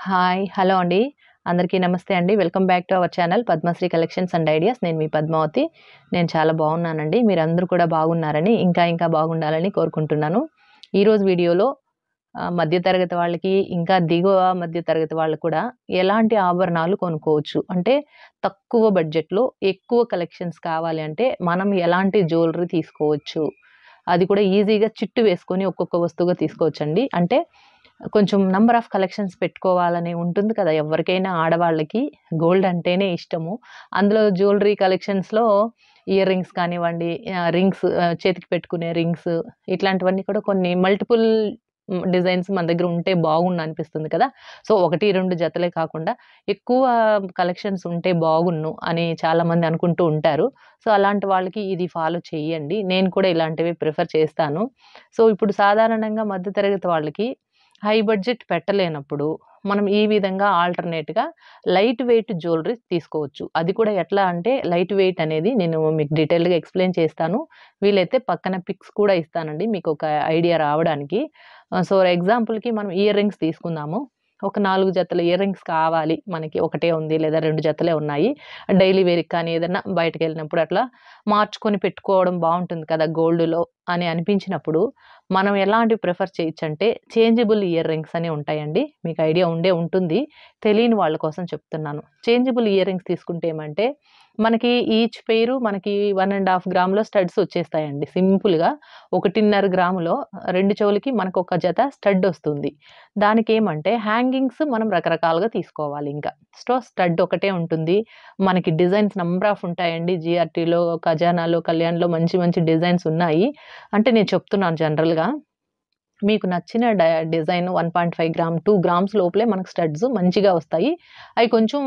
Hi. Hello అండి. అందరికీ నమస్తే అండి. Welcome back to our channel Padmashri collections and ideas. నేను మీ పద్మావతి. నేను చాలా బాగున్నానండి. మీరందరూ కూడా బాగున్నారని, ఇంకా బాగుండాలని కోరుకుంటున్నాను. ఈరోజు వీడియోలో మధ్య తరగతి వాళ్ళకి, ఇంకా దిగువ మధ్య తరగతి వాళ్ళు కూడా ఎలాంటి ఆభరణాలు కొనుక్కోవచ్చు. అంటే తక్కువ బడ్జెట్‌లో ఎక్కువ కలెక్షన్స్ కావాలి అంటే మనం ఎలాంటి జ్యువెలరీ తీసుకోవచ్చు. అది కూడా ఈజీగా చిట్టు వేసుకొని ఒక్కొక్క వస్తువుగా తీసుకోవచ్చండి. అంటే కొంచెం నంబర్ ఆఫ్ కలెక్షన్స్ పెట్టుకోవాలని ఉంటుంది కదా! ఎవరికైనా ఆడవాళ్ళకి గోల్డ్ అంటేనే ఇష్టము. అందులో జ్యువెలరీ కలెక్షన్స్‌లో ఇయర్ రింగ్స్ కానివ్వండి, రింగ్స్ చేతికి పెట్టుకునే రింగ్స్ ఇట్లాంటివన్నీ కూడా కొన్ని మల్టిపుల్ డిజైన్స్ మన దగ్గర ఉంటే బాగుండనిపిస్తుంది కదా! సో, 1, 2 జతలే కాకుండా ఎక్కువ కలెక్షన్స్ ఉంటే బాగున్ను అని చాలామంది అనుకుంటూ ఉంటారు. సో, అలాంటి వాళ్ళకి ఇది ఫాలో చేయండి. నేను కూడా ఇలాంటివి ప్రిఫర్ చేస్తాను. సో, ఇప్పుడు సాధారణంగా మధ్య తరగతి వాళ్ళకి హై బడ్జెట్ పెట్టలేనప్పుడు మనం ఈ విధంగా ఆల్టర్‌నేట్‌గా లైట్ వెయిట్ జ్యువెలరీ తీసుకోవచ్చు. అది కూడా ఎట్లా అంటే లైట్ వెయిట్ అనేది నేను మీకు డీటెయిల్డ్‌గా ఎక్స్‌ప్లెయిన్ చేస్తాను. వీలైతే పక్కన పిక్స్ కూడా ఇస్తానండి మీకొక ఐడియా రావడానికి. సో, ఎగ్జాంపుల్‌కి మనం ఇయర్ రింగ్స్ తీసుకుందాము. ఒక 4 జతల ఇయర్ రింగ్స్ కావాలి మనకి. ఒకటే ఉంది లేదా 2 జతలే ఉన్నాయి. డైలీ వేర్‌కి కానీ ఏదన్నా బయటకెళ్ళినప్పుడు అట్లా మార్చుకొని పెట్టుకోవడం బావుంటుంది కదా! గోల్డ్‌లో అని అనిపించినప్పుడు మనం ఎలాంటివి ప్రిఫర్ చేయొచ్చంటే చేంజబుల్ ఇయర్ రింగ్స్ అని ఉంటాయండి. మీకు ఐడియా ఉండే ఉంటుంది. తెలియని వాళ్ళ కోసం చెప్తున్నాను. చేంజబుల్ ఇయర్ రింగ్స్ తీసుకుంటే ఏమంటే మనకి ఈచ్ పెయిరు మనకి 1 ½ గ్రామ్‌లో స్టడ్స్ వచ్చేస్తాయండి సింపుల్‌గా. 1.5 గ్రాములో 2 చెవులకి మనకొక జత స్టడ్ ఒస్తుంది. దానికేమంటే హ్యాంగింగ్స్ మనం రకరకాలుగా తీసుకోవాలింక. స్టడ్ ఒకటే ఉంటుంది. మనకి డిజైన్స్ నంబర్ ఆఫ్ ఉంటాయండి. జిఆర్‌టీలో, ఖజానాలో, కళ్యాణ్‌లో మంచి మంచి డిజైన్స్ ఉన్నాయి. అంటే నేను చెప్తున్నాను జనరల్‌గా. మీకు నచ్చిన డిజైన్ 1.5 గ్రామ్, 2 గ్రామ్స్ లోపలే మనకు స్టడ్స్ మంచిగా వస్తాయి. అయి కొంచెం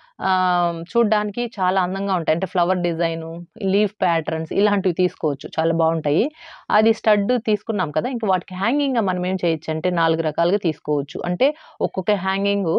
చూడ్డానికి చాలా అందంగా ఉంటాయి. అంటే ఫ్లవర్ డిజైను, లీఫ్ ప్యాటర్న్స్ ఇలాంటివి తీసుకోవచ్చు. చాలా బావుంటాయి. అది స్టడ్ తీసుకున్నాం కదా! ఇంక వాటికి హ్యాంగింగ్‌గా మనం ఏం చేయొచ్చంటే 4 రకాలుగా తీసుకోవచ్చు. అంటే ఒక్కొక్క హ్యాంగింగు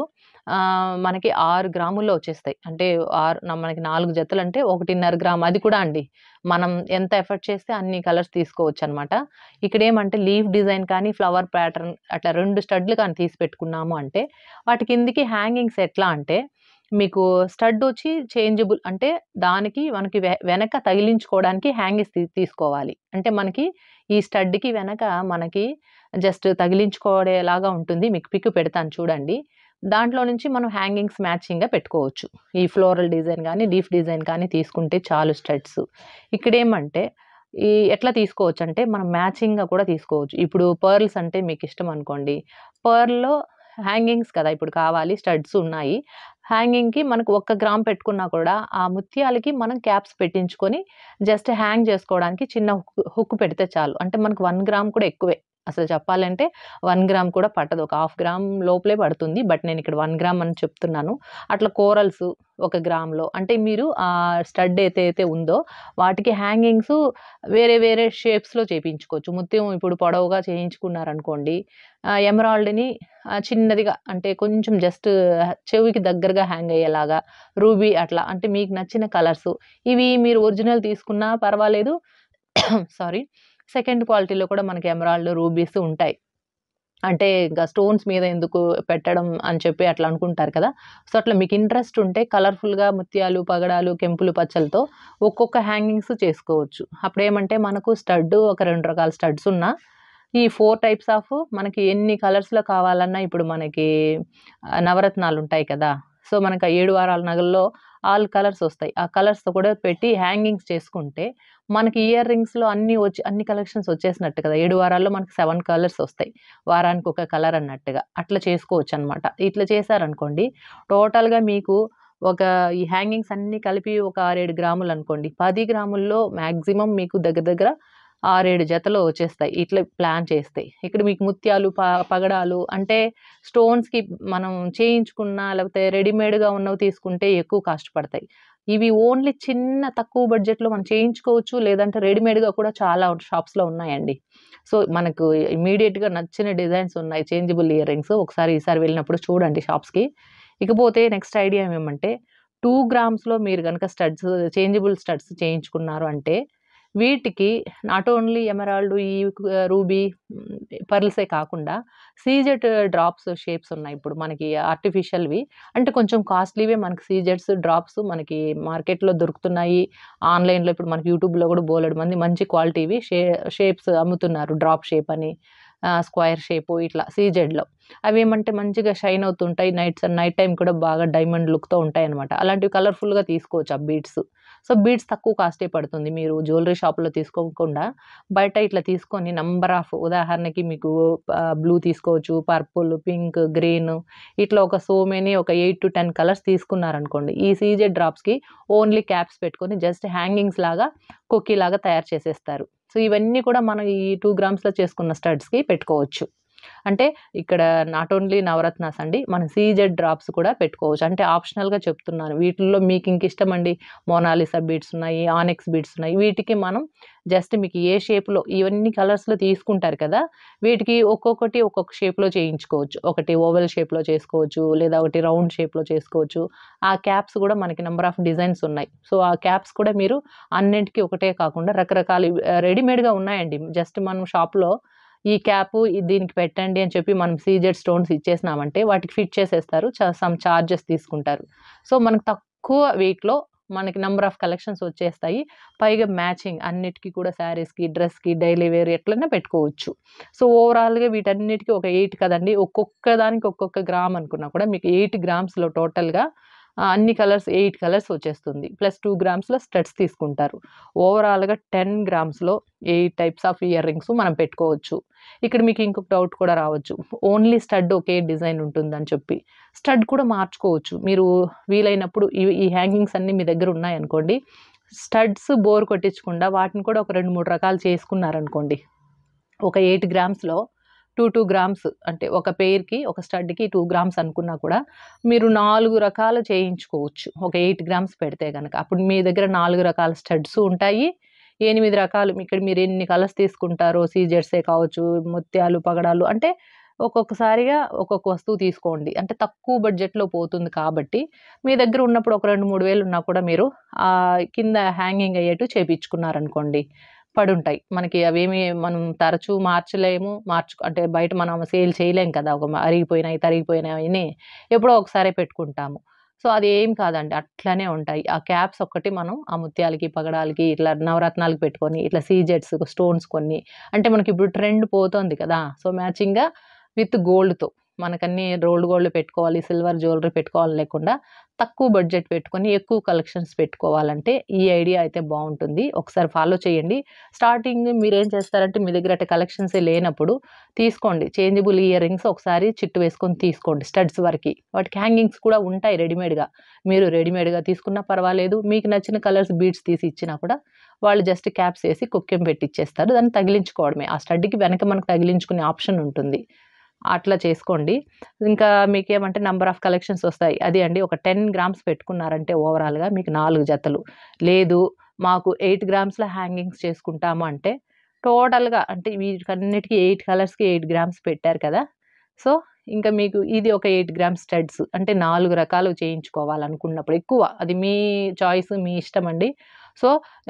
మనకి 6 గ్రాముల్లో వచ్చేస్తాయి. అంటే మనకి 4 జతలంటే 1.5 గ్రామ్ అది కూడా అండి. మనం ఎంత ఎఫర్ట్ చేస్తే అన్ని కలర్స్ తీసుకోవచ్చనమాట. ఇక్కడేమంటే లీఫ్ డిజైన్ కానీ, ఫ్లవర్ ప్యాటర్న్ అట్లా 2 స్టడ్‌లు కానీ తీసి పెట్టుకున్నాము అంటే, వాటి కిందకి హ్యాంగింగ్స్ ఎట్లా అంటే, మీకు స్టడ్డొచ్చి చేంజబుల్ అంటే దానికి మనకి వెనక తగిలించుకోవడానికి హ్యాంగింగ్స్ తీసుకోవాలి. అంటే మనకి ఈ స్టడ్‌కి వెనక మనకి జస్ట్ తగిలించుకోవడేలాగా ఉంటుంది. మీకు పిక్ పెడతాను చూడండి. దాంట్లో నుంచి మనం హ్యాంగింగ్స్ మ్యాచింగ్‌గా పెట్టుకోవచ్చు. ఈ ఫ్లోరల్ డిజైన్ గానీ, లీఫ్ డిజైన్ కానీ తీసుకుంటే చాలు స్టడ్స్. ఇక్కడేమంటే ఎట్లా తీసుకోవచ్చంటే, మనం మ్యాచింగ్‌గా కూడా తీసుకోవచ్చు. ఇప్పుడు పర్ల్స్ అంటే మీకిష్టమనుకోండి. పర్ల్‌లో హ్యాంగింగ్స్ కదా! ఇప్పుడు కావాలి స్టడ్స్ ఉన్నాయి. హ్యాంగింగ్‌కి మనకు 1 గ్రామ్ పెట్టుకున్నా కూడా, ఆ ముత్యాలకి మనం క్యాప్స్ పెట్టించుకొని, జస్ట్ హ్యాంగ్ చేసుకోవడానికి చిన్న హుక్ పెడితే చాలు. అంటే మనకు 1 గ్రామ్ కూడా ఎక్కువే. అసలు చెప్పాలంటే 1 గ్రామ్ కూడా పట్టదు. ఒక హాఫ్ గ్రామ్ లోపలే పడుతుంది. బట్ నేనిక్కడ 1 గ్రామ్ అని చెప్తున్నాను. అట్లా కోరల్స్ 1 గ్రామ్‌లో అంటే మీరు స్టడ్ ఏదైతే ఉందో వాటికి హ్యాంగింగ్స్ వేరే వేరే షేప్స్‌లో చేపించుకోవచ్చు. ముత్యం ఇప్పుడు పొడవుగా చేయించుకున్నారనుకోండి, ఎమరాల్డ్‌ని చిన్నదిగా అంటే కొంచెం జస్ట్ చెవికి దగ్గరగా హ్యాంగ్ అయ్యేలాగా రూబీ అట్లా అంటే మీకు నచ్చిన కలర్సు. ఇవి మీరు ఒరిజినల్ తీసుకున్నా పర్వాలేదు. సారీ. సెకండ్ క్వాలిటీలో కూడా మనకి ఎమరాల్డ్, రూబీస్ ఉంటాయి. అంటే ఇంకా స్టోన్స్ మీద ఎందుకు పెట్టడం అని చెప్పి అట్లా అనుకుంటారు కదా! సో, అట్లా మీకు ఇంట్రెస్ట్ ఉంటే కలర్‌ఫుల్‌గా ముత్యాలు, పగడాలు, కెంపులు, పచ్చలతో ఒక్కొక్క హ్యాంగింగ్స్ చేసుకోవచ్చు. అప్పుడేమంటే మనకు ఒక 2 రకాల స్టడ్స్ ఉన్నా, ఈ 4 టైప్స్ ఆఫ్ మనకి ఎన్ని కలర్స్‌లో కావాలన్నా ఇప్పుడు మనకి నవరత్నాలుంటాయి కదా! సో, మనకు ఆ 7 వారాల నగల్లో ఆల్ కలర్స్ ఒస్తాయి. ఆ కలర్స్‌తో కూడా పెట్టి హ్యాంగింగ్స్ చేసుకుంటే, మనకి ఇయర్ రింగ్స్‌లో అన్ని కలెక్షన్స్ వచ్చేసినట్టు కదా! 7 వారాల్లో మనకు 7 కలర్స్ ఒస్తాయి. వారానికి ఒక కలర్ అన్నట్టుగా. అట్లా చేసుకోవచ్చనమాట. ఇట్లా చేశారనుకోండి, టోటల్‌గా మీకు ఒక ఈ హ్యాంగింగ్స్ అన్నీ కలిపి ఒక 6, 7 గ్రాములనుకోండి. 10 గ్రాముల్లో మాక్సిమం మీకు దగ్గర దగ్గర 6, 7 జతలు వచ్చేస్తాయి. ఇట్లా ప్లాన్ చేస్తే. ఇక్కడ మీకు ముత్యాలు, పగడాలు అంటే స్టోన్స్‌కి మనం చేయించుకున్న లేకపోతే రెడీమేడ్‌గా ఉన్నవి తీసుకుంటే ఎక్కువ కాస్ట్ పడతాయి. ఇవి ఓన్లీ చిన్న తక్కువ బడ్జెట్‌లో మనం చేయించుకోవచ్చు. లేదంటే రెడీమేడ్‌గా కూడా చాలా షాప్స్‌లో ఉన్నాయండి. సో, మనకు ఇమ్మీడియేట్‌గా నచ్చిన డిజైన్స్ ఉన్నాయి. Changeable earrings. ఈసారి వెళ్ళినప్పుడు చూడండి షాప్స్‌కి. ఇకపోతే నెక్స్ట్ ఐడియా ఏమంటే 2 గ్రామ్స్‌లో మీరు గనక చేంజబుల్ స్టడ్స్ చేయించుకున్నారు అంటే వీటికి నాట్ ఓన్లీ ఎమరాల్డ్, ఈ రూబీ, పర్ల్సే కాకుండా సీజెడ్ డ్రాప్స్ షేప్స్ ఉన్నాయి ఇప్పుడు మనకి ఆర్టిఫిషియల్‌వి. అంటే కొంచెం కాస్ట్‌లీవే మనకి సీజెడ్స్ డ్రాప్స్ మనకి మార్కెట్‌లో దొరుకుతున్నాయి. ఆన్‌లైన్‌లో ఇప్పుడు మనకి యూట్యూబ్‌లో కూడా బోలెడు మంది మంచి క్వాలిటీవి షేప్స్ అమ్ముతున్నారు. డ్రాప్ షేప్ అని, స్క్వేర్ షేపు ఇట్లా సీజెడ్‌లో. అవేమంటే మంచిగా షైన్ అవుతుంటాయి. నైట్ టైమ్ కూడా బాగా డైమండ్ లుక్‌తో ఉంటాయన్నమాట. అలాంటివి కలర్‌ఫుల్‌గా తీసుకోవచ్చు ఆ బీడ్స్. సో, బీడ్స్ తక్కువ కాస్టే పడుతుంది. మీరు జ్యువెల్లరీ షాప్‌లో తీసుకోకుండా బయట ఇట్లా తీసుకొని నంబర్ ఆఫ్, ఉదాహరణకి మీకు బ్లూ తీసుకోవచ్చు, పర్పుల్, పింక్, గ్రీన్ ఇట్లా ఒక 8-10 కలర్స్ తీసుకున్నారనుకోండి. ఈ సీజెడ్ డ్రాప్స్‌కి ఓన్లీ క్యాప్స్ పెట్టుకొని జస్ట్ హ్యాంగింగ్స్ లాగా, కొక్కీలాగా తయారు చేసేస్తారు. సో, ఇవన్నీ కూడా మనం ఈ 2 గ్రామ్స్‌లో చేసుకున్న స్టడ్స్‌కి పెట్టుకోవచ్చు. అంటే ఇక్కడ నాట్ ఓన్లీ నవరత్నాస్ అండి. మన సీజెడ్ డ్రాప్స్ కూడా పెట్టుకోవచ్చు. అంటే ఆప్షనల్‌గా చెప్తున్నాను. వీటిల్లో మీకు ఇంకిష్టమండి, మోనాలిసా బీడ్స్ ఉన్నాయి, ఆనిక్స్ బీడ్స్ ఉన్నాయి. వీటికి మనం జస్ట్ మీకు ఏ షేప్‌లో ఇవన్నీ కలర్స్‌లో తీసుకుంటారు కదా! వీటికి ఒక్కొక్కటి ఒక్కొక్క షేప్‌లో చేయించుకోవచ్చు. ఒకటి ఓవెల్ షేప్‌లో చేసుకోవచ్చు. లేదా ఒకటి రౌండ్ షేప్‌లో చేసుకోవచ్చు. ఆ క్యాప్స్ కూడా మనకి నంబర్ ఆఫ్ డిజైన్స్ ఉన్నాయి. సో, ఆ క్యాప్స్ కూడా మీరు అన్నింటికి ఒకటే కాకుండా రకరకాల రెడీమేడ్‌గా ఉన్నాయండి. జస్ట్ మనం షాప్‌లో ఈ క్యాపు దీనికి పెట్టండి అని చెప్పి మనం సీజెడ్ స్టోన్స్ ఇచ్చేసినామంటే వాటికి ఫిట్ చేసేస్తారు. సమ్ చార్జెస్ తీసుకుంటారు. సో, మనకు తక్కువ వెయిట్‌లో మనకి నంబర్ ఆఫ్ కలెక్షన్స్ వచ్చేస్తాయి. పైగా మ్యాచింగ్ అన్నిటికి కూడా శారీస్‌కి, డ్రెస్‌కి, డైలీ వేర్ ఎట్లైనా పెట్టుకోవచ్చు. సో, ఓవరాల్‌గా వీటన్నిటికి ఒక 8 కదండీ! ఒక్కొక్క దానికి ఒక్కొక్క గ్రామ్ అనుకున్నా కూడా మీకు 8 గ్రామ్స్‌లో టోటల్‌గా అన్ని కలర్స్ 8 కలర్స్ వచ్చేస్తుంది. ప్లస్ 2 గ్రామ్స్‌లో స్టడ్స్ తీసుకుంటారు. ఓవరాల్‌గా 10 గ్రామ్స్‌లో 8 టైప్స్ ఆఫ్ ఇయర్ రింగ్స్ మనం పెట్టుకోవచ్చు. ఇక్కడ మీకు ఇంకొక డౌట్ కూడా రావచ్చు. ఓన్లీ స్టడ్ ఒకే డిజైన్ ఉంటుందని చెప్పి. స్టడ్ కూడా మార్చుకోవచ్చు. మీరు వీలైనప్పుడు ఈ హ్యాంగింగ్స్ అన్నీ మీ దగ్గర ఉన్నాయనుకోండి. స్టడ్స్ బోర్ కొట్టించకుండా వాటిని కూడా ఒక 2, 3 రకాలు చేసుకున్నారనుకోండి. ఒక 8 గ్రామ్స్‌లో 2 గ్రామ్స్ అంటే ఒక పెయిర్‌కి, ఒక స్టడ్‌కి 2 గ్రామ్స్ అనుకున్నా కూడా మీరు 4 రకాలు చేయించుకోవచ్చు. ఒక 8 గ్రామ్స్ పెడితే గనక. అప్పుడు మీ దగ్గర 4 రకాల స్టడ్స్ ఉంటాయి. 8 రకాలు ఇక్కడ మీరు ఎన్ని కలర్స్ తీసుకుంటారో సీజెడ్సే కావచ్చు, ముత్యాలు, పగడాలు అంటే ఒక్కొక్కసారిగా ఒక్కొక్క వస్తువు తీసుకోండి. అంటే తక్కువ బడ్జెట్‌లో పోతుంది కాబట్టి మీ దగ్గర ఉన్నప్పుడు ఒక 2, 3 వేలు ఉన్నా కూడా మీరు కింద హ్యాంగింగ్ అయ్యేటివి చేపించుకున్నారనుకోండి. పడుంటాయి. మనకి అవేమి మనం తరచూ మార్చలేము. అంటే బయట మనం సేల్ చేయలేం కదా! అరిగిపోయినాయి, తరిగిపోయినాయని ఎప్పుడో ఒకసారే పెట్టుకుంటాము. సో, అదేం కాదండి. అట్లనే ఉంటాయి. ఆ క్యాప్స్ ఒక్కటి మనం ఆ ముత్యాలకి, పగడాలకి ఇట్లా నవరత్నాలకు పెట్టుకొని, ఇట్లా సీజెడ్స్, స్టోన్స్ కొన్ని అంటే మనకిప్పుడు ట్రెండ్ పోతోంది కదా! సో, మ్యాచింగ్‌గా విత్ గోల్డ్‌తో మనకన్నీ రోల్డ్ గోల్డ్ పెట్టుకోవాలి, సిల్వర్ జ్యువెల్లరీ పెట్టుకోవాలి లేకుండా తక్కువ బడ్జెట్ పెట్టుకొని ఎక్కువ కలెక్షన్స్ పెట్టుకోవాలంటే ఈ ఐడియా అయితే బావుంటుంది. ఒకసారి ఫాలో చేయండి. స్టార్టింగ్ మీరేం చేస్తారంటే మీ దగ్గర అట్ట కలెక్షన్సే లేనప్పుడు తీసుకోండి. చేంజబుల్ ఇయర్ రింగ్స్ ఒకసారి చిట్టు వేసుకొని తీసుకోండి స్టడ్స్ వరకి. వాటికి హ్యాంగింగ్స్ కూడా ఉంటాయి రెడీమేడ్‌గా. మీరు రెడీమేడ్‌గా తీసుకున్నా పర్వాలేదు. మీకు నచ్చిన కలర్స్ బీడ్స్ తీసి ఇచ్చినా కూడా వాళ్ళు జస్ట్ క్యాప్స్ ఏసి కొక్కెం పెట్టిచ్చేస్తారు. దాన్ని తగిలించుకోవడమే. ఆ స్టడ్‌కి వెనక మనకు తగిలించుకునే ఆప్షన్ ఉంటుంది. అట్లా చేసుకోండి. ఇంకా మీకేమంటే నంబర్ ఆఫ్ కలెక్షన్స్ వస్తాయి. అది అండి ఒక 10 గ్రామ్స్ పెట్టుకున్నారంటే ఓవరాల్‌గా మీకు 4 జతలు. లేదు మాకు 8 గ్రామ్స్‌లో హ్యాంగింగ్స్ చేసుకుంటాము అంటే టోటల్‌గా అంటే వీటికన్నిటికి 8 కలర్స్‌కి 8 గ్రామ్స్ పెట్టారు కదా! సో, ఇంకా మీకు ఇది ఒక 8 గ్రామ్స్ స్టడ్స్ అంటే 4 రకాలు చేయించుకోవాలనుకున్నప్పుడు ఎక్కువ అది మీ చాయిస్ మీ ఇష్టమండి. సో,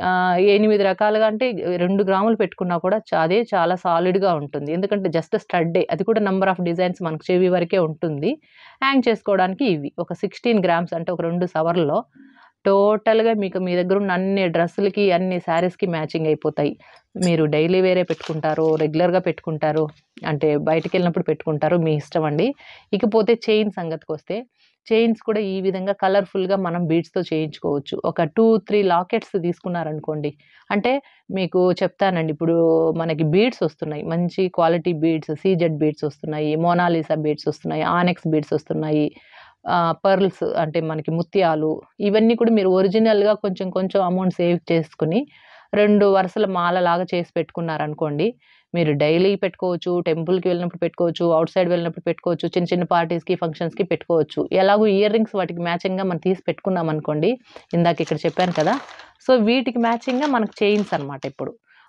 8 రకాలుగా అంటే 2 గ్రాములు పెట్టుకున్నా కూడా అదే చాలా సాలిడ్‌గా ఉంటుంది. ఎందుకంటే జస్ట్ స్టడ్డే. అది కూడా నంబర్ ఆఫ్ డిజైన్స్ మనకు చెవి వరకే ఉంటుంది. హ్యాంగ్ చేసుకోవడానికి ఇవి. ఒక 16 గ్రామ్స్ అంటే ఒక 2 సవర్‌లో టోటల్‌గా మీకు మీ దగ్గరున్న అన్ని డ్రెస్సులకి, అన్ని శారీస్‌కి మ్యాచింగ్ అయిపోతాయి. మీరు డైలీ వేరే పెట్టుకుంటారో, రెగ్యులర్‌గా పెట్టుకుంటారో, అంటే బయటికెళ్ళినప్పుడు పెట్టుకుంటారో మీ ఇష్టమండి. ఇకపోతే చైన్ సంగతికొస్తే, చైన్స్ కూడా ఈ విధంగా కలర్‌ఫుల్‌గా మనం బీడ్స్‌తో చేయించుకోవచ్చు. ఒక 2, 3 లాకెట్స్ తీసుకున్నారనుకోండి. అంటే మీకు చెప్తానండి. ఇప్పుడు మనకి బీడ్స్ ఒస్తున్నాయి. మంచి క్వాలిటీ బీడ్స్, సీజెడ్ బీడ్స్ ఒస్తున్నాయి. మోనాలిసా బీడ్స్ ఒస్తున్నాయి. ఆనెక్స్ బీడ్స్ ఒస్తున్నాయి. పర్ల్స్ అంటే మనకి ముత్యాలు ఇవన్నీ కూడా మీరు ఒరిజినల్‌గా కొంచెం కొంచెం అమౌంట్ సేవ్ చేసుకొని 2 వరుసల మాలలాగా చేసి పెట్టుకున్నారనుకోండి. మీరు డైలీ పెట్టుకోవచ్చు, టెంపుల్‌కి వెళ్ళినప్పుడు పెట్టుకోవచ్చు, ఔట్ సైడ్ వెళ్ళినప్పుడు పెట్టుకోవచ్చు, చిన్న చిన్న పార్టీస్‌కి, ఫంక్షన్స్‌కి పెట్టుకోవచ్చు. ఎలాగో ఇయర్ రింగ్స్ వాటికి మ్యాచింగ్‌గా మనం తీసి పెట్టుకున్నామనుకోండి. ఇందాక ఇక్కడ చెప్పాను కదా! సో, వీటికి మ్యాచింగ్‌గా మనకు చైన్స్ అనమాట ఇప్పుడు.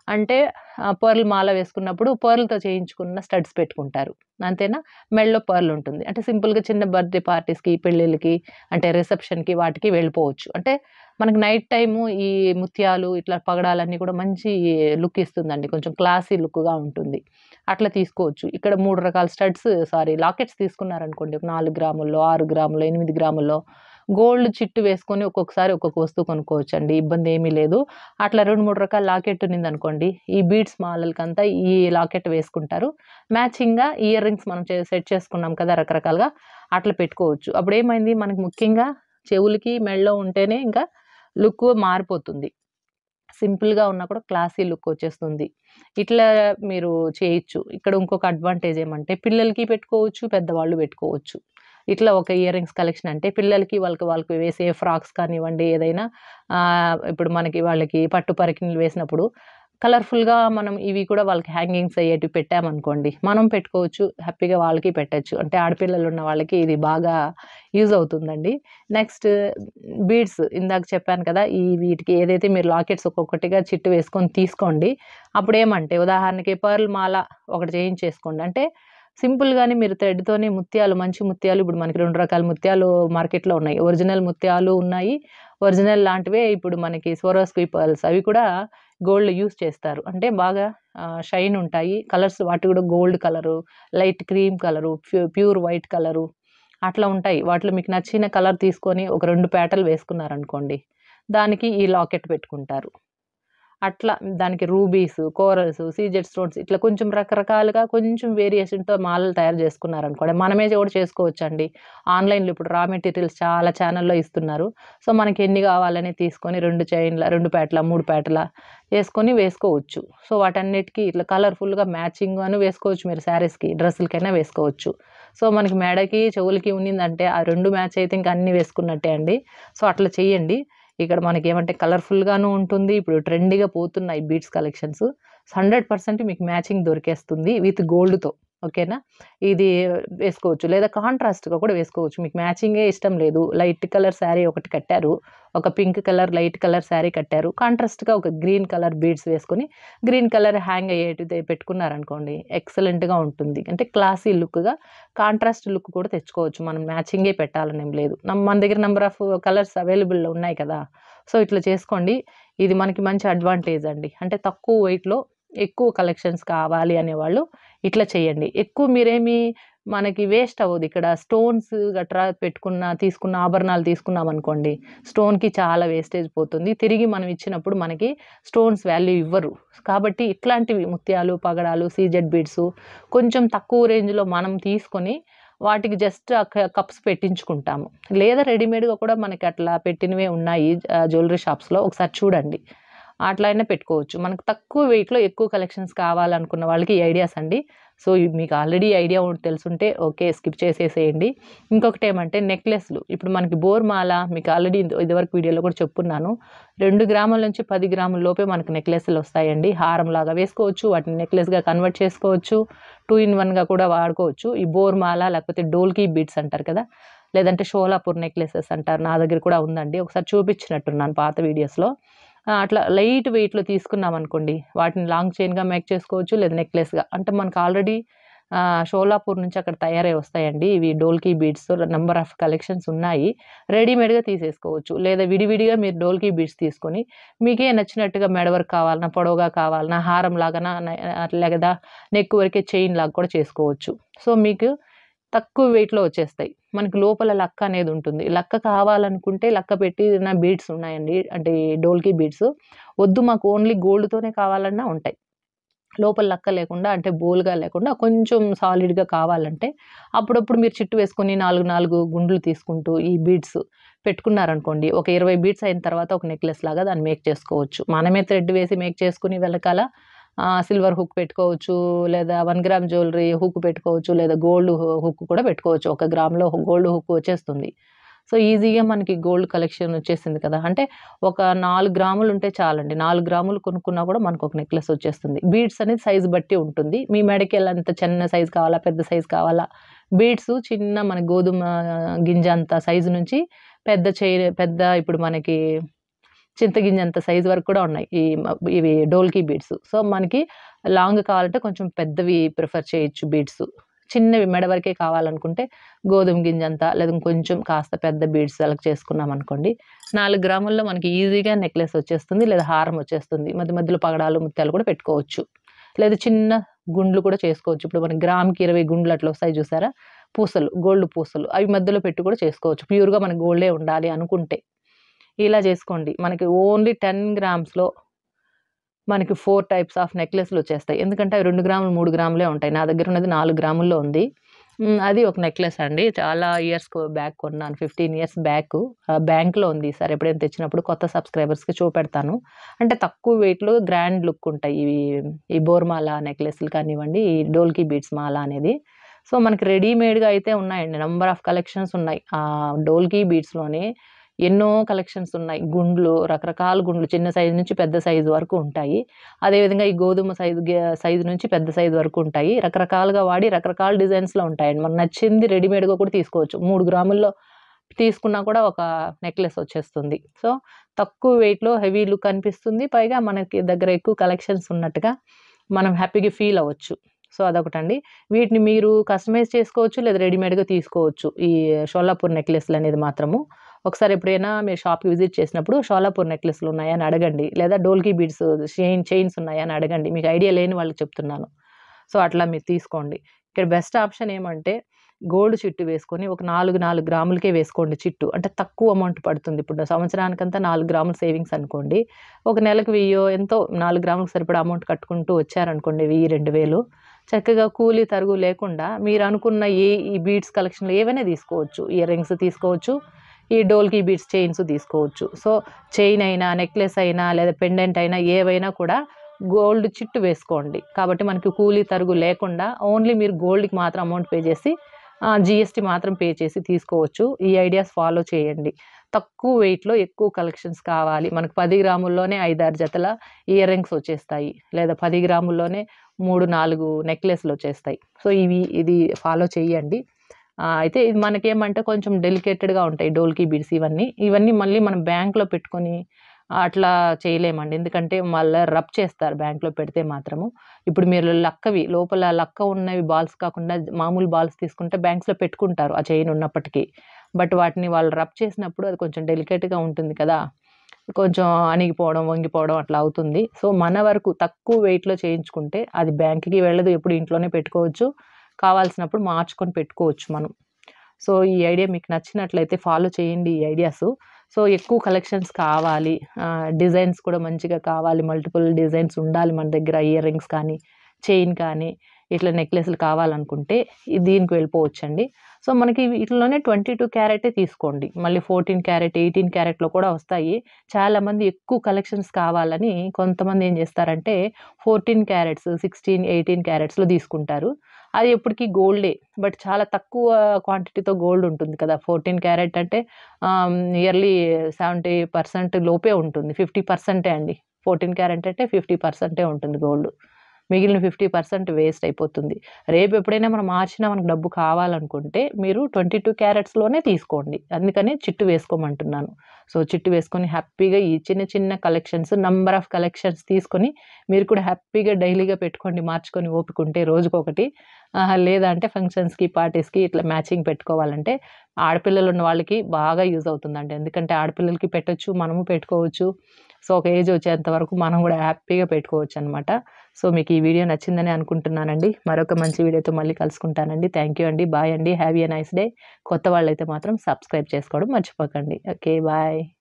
అంటే పర్ల్ మాల వేసుకున్నప్పుడు పర్ల్‌తో చేయించుకున్న స్టడ్స్ పెట్టుకుంటారు. అంతేనా? మెడలో పర్ల్ ఉంటుంది. అంటే సింపుల్‌గా చిన్న బర్త్‌డే పార్టీస్‌కి, పెళ్ళిళ్ళకి అంటే రిసెప్షన్‌కి వాటికి వెళ్ళిపోవచ్చు. అంటే మనకి నైట్ టైము ఈ ముత్యాలు ఇట్లా పగడాలన్నీ కూడా మంచి లుక్ ఇస్తుందండి. కొంచెం క్లాసీ లుక్‌గా ఉంటుంది. అట్లా తీసుకోవచ్చు. ఇక్కడ 3 రకాల లాకెట్స్ తీసుకున్నారనుకోండి. 4 గ్రాముల్లో, 6 గ్రాముల్లో, 8 గ్రాముల్లో గోల్డ్ చిట్టు వేసుకొని ఒక్కొక్కసారి ఒక్కొక్క వస్తువు కొనుక్కోవచ్చండి. ఇబ్బందేమీ లేదు. అట్లా 2, 3 రకాల లాకెట్ ఉన్నిందనుకోండి. ఈ బీడ్స్ మాలలకంతా ఈ లాకెట్ వేసుకుంటారు. మ్యాచింగ్‌గా ఇయర్ రింగ్స్ మనం సెట్ చేసుకున్నాం కదా! రకరకాలుగా అట్లా పెట్టుకోవచ్చు. అప్పుడేమైంది మనకు ముఖ్యంగా చెవులకి, మెడలో ఉంటేనే ఇంకా లుక్ మారిపోతుంది. సింపుల్‌గా ఉన్నా కూడా క్లాసీ లుక్ వచ్చేస్తుంది. ఇట్లా మీరు చేయొచ్చు. ఇక్కడ ఇంకొక అడ్వాంటేజ్ ఏమంటే పిల్లలకి పెట్టుకోవచ్చు, పెద్దవాళ్ళు పెట్టుకోవచ్చు. ఇట్లా ఒక ఇయర్ రింగ్స్ కలెక్షన్ అంటే పిల్లలకి వాళ్ళకి వేసే ఫ్రాక్స్ కానివ్వండి ఏదైనా ఇప్పుడు మనకి వాళ్ళకి పట్టు పరికిణీలు వేసినప్పుడు కలర్‌ఫుల్‌గా మనం ఇవి కూడా వాళ్ళకి హ్యాంగింగ్స్ అయ్యేటివి పెట్టామనుకోండి. మనం పెట్టుకోవచ్చు. హ్యాపీగా వాళ్ళకి పెట్టొచ్చు. అంటే ఆడపిల్లలున్న వాళ్ళకి ఇది బాగా యూజ్ అవుతుందండి. నెక్స్ట్ బీడ్స్ ఇందాక చెప్పాను కదా! వీటికి ఏదైతే మీరు లాకెట్స్ ఒక్కొక్కటిగా చిట్టు వేసుకొని తీసుకోండి. అప్పుడేమంటే ఉదాహరణకి పర్ల్ మాల ఒకటి చేయించేసుకోండి. అంటే సింపుల్‌గానే మీరు థ్రెడ్‌తోనే ముత్యాలు మంచి ముత్యాలు ఇప్పుడు మనకి 2 రకాల ముత్యాలు మార్కెట్‌లో ఉన్నాయి. ఒరిజినల్ ముత్యాలు ఉన్నాయి. ఒరిజినల్ లాంటివే ఇప్పుడు మనకి స్వరోస్‌కి పర్ల్స్ అవి కూడా గోల్డ్ యూజ్ చేస్తారు. అంటే బాగా షైన్ ఉంటాయి. కలర్స్ వాటివి కూడా gold colour, light cream colour, pure white colour అట్లా ఉంటాయి. వాటిలో మీకు నచ్చిన కలర్ తీసుకొని ఒక 2 పేటలు వేసుకున్నారనుకోండి. దానికి ఈ లాకెట్ పెట్టుకుంటారు. అట్లా దానికి రూబీస్, కోరల్స్, సీజెడ్ స్టోన్స్ ఇట్లా కొంచెం రకరకాలుగా కొంచెం వేరియేషన్‌తో మాలలు తయారు చేసుకున్నారనుకోండి. మనమే కూడా చేసుకోవచ్చండి. ఆన్‌లైన్‌లో ఇప్పుడు రా మెటీరియల్స్ చాలా ఛానెల్‌లో ఇస్తున్నారు. సో, మనకి ఎన్ని కావాలని తీసుకొని 2 చైన్‌ల, 2 పేటల, 3 పేటల వేసుకోవచ్చు. సో, వాటన్నిటికి ఇట్లా కలర్‌ఫుల్‌గా మ్యాచింగ్‌గాను వేసుకోవచ్చు మీరు శారీస్‌కి, డ్రెస్సులకైనా వేసుకోవచ్చు. సో, మనకి మెడకి, చెవులకి ఉన్నిందంటే ఆ 2 మ్యాచ్ అయితే ఇంక అన్నీ వేసుకున్నట్టే అండి. సో, అట్లా చేయండి. ఇక్కడ మనకేమంటే కలర్‌ఫుల్‌గాను ఉంటుంది. ఇప్పుడు ట్రెండీగా పోతున్నాయి బీడ్స్ కలెక్షన్స్. 100% మీకు మ్యాచింగ్ దొరికేస్తుంది విత్ గోల్డ్‌తో. ఓకేనా? ఇది వేసుకోవచ్చు. లేదా కాంట్రాస్ట్‌గా కూడా వేసుకోవచ్చు. మీకు మ్యాచింగే ఇష్టం లేదు. లైట్ కలర్ శారీ ఒకటి కట్టారు. ఒక pink colour, light colour sari కట్టారు. కాంట్రాస్ట్‌గా ఒక గ్రీన్ కలర్ బీడ్స్ వేసుకొని, గ్రీన్ కలర్ హ్యాంగ్ అయ్యేటిది పెట్టుకున్నారనుకోండి ఎక్సలెంట్‌గా ఉంటుంది. అంటే క్లాసీ లుక్‌గా కాంట్రాస్ట్ లుక్ కూడా తెచ్చుకోవచ్చు. మనం మ్యాచింగే పెట్టాలనేం లేదు. మన దగ్గర నంబర్ ఆఫ్ కలర్స్ అవైలబుల్‌లో ఉన్నాయి కదా! సో, ఇట్లా చేసుకోండి. ఇది మనకి మంచి అడ్వాంటేజ్ అండి. అంటే తక్కువ వెయిట్‌లో ఎక్కువ కలెక్షన్స్ కావాలి అనేవాళ్ళు ఇట్లా చేయండి. ఎక్కువ మీరేమి మనకి వేస్ట్ అవ్వదు. ఇక్కడ స్టోన్స్ గట్రా తీసుకున్న ఆభరణాలు తీసుకున్నామనుకోండి, స్టోన్‌కి చాలా వేస్టేజ్ పోతుంది. తిరిగి మనం ఇచ్చినప్పుడు మనకి స్టోన్స్ వాల్యూ ఇవ్వరు. కాబట్టి ఇట్లాంటివి ముత్యాలు, పగడాలు, సీజెడ్ బీడ్సు కొంచెం తక్కువ రేంజ్‌లో మనం తీసుకొని వాటికి జస్ట్ కప్స్ పెట్టించుకుంటాము. లేదా రెడీమేడ్‌గా కూడా మనకి అట్లా పెట్టినవే ఉన్నాయి జ్యువెల్లరీ షాప్స్‌లో ఒకసారి చూడండి. అట్లా అయినా పెట్టుకోవచ్చు. మనకు తక్కువ వెయిట్‌లో ఎక్కువ కలెక్షన్స్ కావాలనుకున్న వాళ్ళకి ఈ ఐడియాస్ అండి. సో, మీకు ఆల్రెడీ ఐడియా తెలుసుంటే ఓకే. స్కిప్ చేసేసేయండి. ఇంకొకటేమంటే నెక్లెస్‌లు. ఇప్పుడు మనకి బోర్మాల మీకు ఆల్రెడీ ఇదివరకు వీడియోలో కూడా చెప్పున్నాను. 2 గ్రాముల నుంచి 10 గ్రాముల లోపే మనకు నెక్లెస్‌లొస్తాయండి. హారంలాగా వేసుకోవచ్చు. వాటిని నెక్లెస్‌గా కన్వర్ట్ చేసుకోవచ్చు. 2 ఇన్ 1గా కూడా వాడుకోవచ్చు. ఈ బోర్మాల లేకపోతే డోల్కీ బీడ్స్ అంటారు కదా! లేదంటే షోలాపూర్ నెక్లెసెస్ అంటారు. నా దగ్గర కూడా ఉందండి. ఒకసారి చూపించినట్టున్నాను పాత వీడియోస్‌లో. అట్లా లైట్ వెయిట్‌లో తీసుకున్నామనుకోండి, వాటిని లాంగ్ చైన్‌గా మేక్ చేసుకోవచ్చు. లేదా నెక్లెస్‌గా. అంటే మనకు ఆల్రెడీ షోలాపూర్ నుంచి అక్కడ తయారై వస్తాయండి. ఇవి dholki beads number of collections ఉన్నాయి. రెడీమేడ్‌గా తీసేసుకోవచ్చు. లేదా విడివిడిగా మీరు డోల్కీ బీడ్స్ తీసుకొని, మీకే నచ్చినట్టుగా మెడ వర్క్ కావాలన్నా, పొడవుగా కావాలన్నా, హారం లాగానా లేదా నెక్ వరకే చైన్ లాగా కూడా చేసుకోవచ్చు. సో, మీకు తక్కువ వెయిట్‌లో వచ్చేస్తాయి. మనకి లోపల లక్క అనేదుంటుంది. లక్క కావాలనుకుంటే లక్క పెట్టిన బీడ్స్ ఉన్నాయండి. అంటే డోల్కీ బీడ్స్. వద్దు మాకు ఓన్లీ గోల్డ్‌తోనే కావాలన్నా ఉంటాయి. లోపల లక్క లేకుండా అంటే బోల్‌గా లేకుండా కొంచెం సాలిడ్‌గా కావాలంటే అప్పుడప్పుడు మీరు చిట్టు వేసుకొని 4, 4 గుండ్లు తీసుకుంటూ ఈ బీడ్స్ పెట్టుకున్నారనుకోండి. ఒక 20 బీడ్స్ అయిన తర్వాత ఒక నెక్లెస్ లాగా దాన్ని మేక్ చేసుకోవచ్చు. మనమే థ్రెడ్ వేసి మేక్ చేసుకొని వెనకాల సిల్వర్ హుక్ పెట్టుకోవచ్చు. లేదా 1 గ్రామ్ జ్యువెల్లరీ హుక్ పెట్టుకోవచ్చు. లేదా గోల్డ్ హుక్ కూడా పెట్టుకోవచ్చు. 1 గ్రామ్‌లో గోల్డ్ హుక్ వచ్చేస్తుంది. సో, ఈజీగా మనకి గోల్డ్ కలెక్షన్ వచ్చేసింది కదా! అంటే ఒక 4 గ్రాములుంటే చాలండి. 4 గ్రాములు కొనుక్కున్నా కూడా మనకొక నెక్లెస్ వచ్చేస్తుంది. బీడ్స్ అనేది సైజ్ బట్టి ఉంటుంది. మీ మెడకి ఎంత చిన్న సైజ్ కావాలా? పెద్ద సైజ్ కావాలా? బీడ్స్ చిన్న మన గోధుమ గింజ అంత సైజు నుంచి పెద్ద ఇప్పుడు మనకి చింతగింజంత సైజు వరకు కూడా ఉన్నాయి ఇవి డోల్కీ బీడ్స్. సో, మనకి లాంగ్ కావాలంటే కొంచెం పెద్దవి ప్రిఫర్ చేయొచ్చు బీడ్స్. చిన్నవి మెడ వరకే కావాలనుకుంటే గోధుమ గింజంత లేదా ఇంకొంచెం కాస్త పెద్ద బీడ్స్ సెలెక్ట్ చేసుకున్నామనుకోండి, 4 గ్రాముల్లో మనకి ఈజీగా నెక్లెస్ వచ్చేస్తుంది. లేదా హారం వచ్చేస్తుంది. మధ్య మధ్యలో పగడాలు, ముత్యాలు కూడా పెట్టుకోవచ్చు. లేదా చిన్న గుండ్లు కూడా చేసుకోవచ్చు. ఇప్పుడు మనకి గ్రామ్‌కి 20 గుండ్లు అట్లా వస్తాయి చూసారా? పూసలు, గోల్డ్ పూసలు. అవి మధ్యలో పెట్టి కూడా చేసుకోవచ్చు. ప్యూర్‌గా మనకు గోల్డే ఉండాలి అనుకుంటే. ఇలా చేసుకోండి. మనకి ఓన్లీ 10 గ్రామ్స్‌లో మనకి 4 టైప్స్ ఆఫ్ నెక్లెస్‌లొచ్చేస్తాయి. ఎందుకంటే అవి 2 గ్రాములు, 3 గ్రాములే ఉంటాయి. నా దగ్గర ఉన్నది 4 గ్రాముల్లో ఉంది. అది ఒక నెక్లెస్ అండి. చాలా ఇయర్స్ బ్యాక్ కొన్నాను. 15 ఇయర్స్ బ్యాకు. బ్యాంక్‌లో ఉంది. ఈసారి ఎప్పుడైనా తెచ్చినప్పుడు కొత్త సబ్‌స్క్రైబర్స్‌కి చూపెడతాను. అంటే తక్కువ వెయిట్‌లో గ్రాండ్ లుక్ ఉంటాయి. ఈ బోర్మాల నెక్లెస్‌లు కానివ్వండి, ఈ డోల్కీ బీడ్స్ మాల అనేది. సో, మనకి రెడీమేడ్‌గా అయితే ఉన్నాయండి. నంబర్ ఆఫ్ కలెక్షన్స్ ఉన్నాయి. డోల్కీ బీడ్స్‌లోనే ఎన్నో కలెక్షన్స్ ఉన్నాయి. గుండ్లు, రకరకాల గుండ్లు చిన్న సైజు నుంచి పెద్ద సైజు వరకు ఉంటాయి. అదేవిధంగా ఈ గోధుమ సైజు నుంచి పెద్ద సైజు వరకు ఉంటాయి. రకరకాలుగా వాడి రకరకాల డిజైన్స్‌లో ఉంటాయండి. మనకు నచ్చింది రెడీమేడ్‌గా కూడా తీసుకోవచ్చు. 3 గ్రాముల్లో తీసుకున్నా కూడా ఒక నెక్లెస్ వచ్చేస్తుంది. సో, తక్కువ వెయిట్‌లో హెవీ లుక్ అనిపిస్తుంది. పైగా మనకి దగ్గర ఎక్కువ కలెక్షన్స్ ఉన్నట్టుగా మనం హ్యాపీగా ఫీల్ అవ్వచ్చు. సో, అదొకటండి. వీటిని మీరు కస్టమైజ్ చేసుకోవచ్చు. లేదా రెడీమేడ్‌గా తీసుకోవచ్చు. ఈ షోలాపూర్ నెక్లెస్‌లనేది మాత్రము. ఒకసారి ఎప్పుడైనా మీరు షాప్‌కి విజిట్ చేసినప్పుడు షోలాపూర్ నెక్లెస్‌లున్నాయా అని అడగండి. లేదా డోల్కీ బీడ్స్ చైన్స్ ఉన్నాయా అని అడగండి. మీకు ఐడియా లేని వాళ్ళకి చెప్తున్నాను. సో, అట్లా మీరు తీసుకోండి. ఇక్కడ బెస్ట్ ఆప్షన్ ఏమంటే గోల్డ్ చిట్టు వేసుకొని ఒక 4 గ్రాములకే వేసుకోండి చిట్టు. అంటే తక్కువ అమౌంట్ పడుతుంది. ఇప్పుడు సంవత్సరానికంతా 4 గ్రాములు సేవింగ్స్ అనుకోండి. ఒక నెలకు 1000 ఎంతో 4 గ్రాములకు సరిపడా అమౌంట్ కట్టుకుంటూ వచ్చారనుకోండి 1000, 2000 చక్కగా కూలీ తరుగు లేకుండా మీరు అనుకున్న ఈ బీడ్స్ కలెక్షన్‌లో ఏవైనా తీసుకోవచ్చు. ఇయర్ రింగ్స్ తీసుకోవచ్చు. ఈ డోల్కీ బీడ్స్ చైన్స్ తీసుకోవచ్చు. సో, చైన్ అయినా, నెక్లెస్ అయినా లేదా పెండెంట్ అయినా ఏవైనా కూడా గోల్డ్ చిట్టు వేసుకోండి. కాబట్టి మనకి కూలీ తరుగు లేకుండా ఓన్లీ మీరు గోల్డ్‌కి మాత్రం అమౌంట్ పే చేసి జీఎస్టీ మాత్రం పే చేసి తీసుకోవచ్చు. ఈ ఐడియాస్ ఫాలో చేయండి. తక్కువ వెయిట్‌లో ఎక్కువ కలెక్షన్స్ కావాలి. మనకు 10 గ్రాముల్లోనే 5, 6 జతల ఇయర్ రింగ్స్ వచ్చేస్తాయి. లేదా 10 గ్రాముల్లోనే 3, 4 నెక్లెస్‌లొచ్చేస్తాయి. సో, ఇది ఫాలో చేయండి. అయితే ఇది మనకేమంటే కొంచెం డెలికేటెడ్‌గా ఉంటాయి డోల్కీ బీడ్స్ ఇవన్నీ. ఇవన్నీ మళ్ళీ మనం బ్యాంక్‌లో పెట్టుకొని అట్లా చేయలేమండి. ఎందుకంటే మళ్ళా రబ్ చేస్తారు బ్యాంక్‌లో పెడితే మాత్రము. ఇప్పుడు మీరు లక్కవి లోపల లక్క ఉన్నవి బాల్స్ కాకుండా మామూలు బాల్స్ తీసుకుంటే బ్యాంక్స్‌లో పెట్టుకుంటారు ఆ చైన్ ఉన్నప్పటికీ. బట్ వాటిని వాళ్ళు రబ్ చేసినప్పుడు అది కొంచెం డెలికేట్‌గా ఉంటుంది కదా! కొంచెం అణిగిపోవడం, వంగిపోవడం అట్లా అవుతుంది. సో, మన వరకు తక్కువ వెయిట్‌లో చేయించుకుంటే అది బ్యాంక్‌కి వెళ్ళదు. ఎప్పుడు ఇంట్లోనే పెట్టుకోవచ్చు. కావాల్సినప్పుడు మార్చుకొని పెట్టుకోవచ్చు మనం. సో, ఈ ఐడియా మీకు నచ్చినట్లయితే ఫాలో చేయండి ఈ ఐడియాసు. సో, ఎక్కువ కలెక్షన్స్ కావాలి. డిజైన్స్ కూడా మంచిగా కావాలి. మల్టిపుల్ డిజైన్స్ ఉండాలి మన దగ్గర. ఇయర్ రింగ్స్ కానీ, చైన్ కానీ, ఇట్లా నెక్లెస్‌లు కావాలనుకుంటే దీనికి వెళ్ళిపోవచ్చండి. సో, మనకి వీటిలోనే 22 క్యారెటే తీసుకోండి. మళ్ళీ 14 క్యారెట్, 18 క్యారెట్‌లో కూడా వస్తాయి. చాలామంది ఎక్కువ కలెక్షన్స్ కావాలని కొంతమంది ఏం చేస్తారంటే 14 క్యారెట్స్, 16, 18 క్యారెట్స్‌లో తీసుకుంటారు. అది ఎప్పటికి గోల్డే. బట్ చాలా తక్కువ క్వాంటిటీతో గోల్డ్ ఉంటుంది కదా! 14 క్యారెట్ అంటే నియర్లీ 70% లోపే ఉంటుంది. 50% అండి. 14 క్యారెట్ అంటే 50% ఉంటుంది గోల్డ్. మిగిలిన 50% వేస్ట్ అయిపోతుంది. రేపు ఎప్పుడైనా మనం మార్చినా మనకు డబ్బు కావాలనుకుంటే మీరు 22 క్యారెట్స్‌లోనే తీసుకోండి. అందుకని చిట్టు వేసుకోమంటున్నాను. సో, చిట్టు వేసుకొని హ్యాపీగా ఈ చిన్న చిన్న కలెక్షన్స్ నంబర్ ఆఫ్ కలెక్షన్స్ తీసుకొని మీరు కూడా హ్యాపీగా డైలీగా పెట్టుకోండి మార్చుకొని ఓపికుంటే రోజుకొకటి. లేదంటే ఫంక్షన్స్‌కి, పార్టీస్‌కి ఇట్లా మ్యాచింగ్ పెట్టుకోవాలంటే ఆడపిల్లలున్న వాళ్ళకి బాగా యూజ్ అవుతుందండి. ఎందుకంటే ఆడపిల్లలకి పెట్టొచ్చు, మనము పెట్టుకోవచ్చు. సో, ఒక ఏజ్ వచ్చేంత వరకు మనం గూడా హ్యాపీగా పెట్టుకోవచ్చనమాట. సో, మీకు ఈ వీడియో నచ్చిందని అనుకుంటున్నానండి. మరొక మంచి వీడియోతో మళ్ళీ కలుసుకుంటానండి. థాంక్ యూ అండి. బాయ్ అండి. Have a nice day. కొత్త వాళ్ళైతే మాత్రం సబ్స్క్రైబ్ చేసుకోవడం మర్చిపోకండి. ఓకే. బాయ్.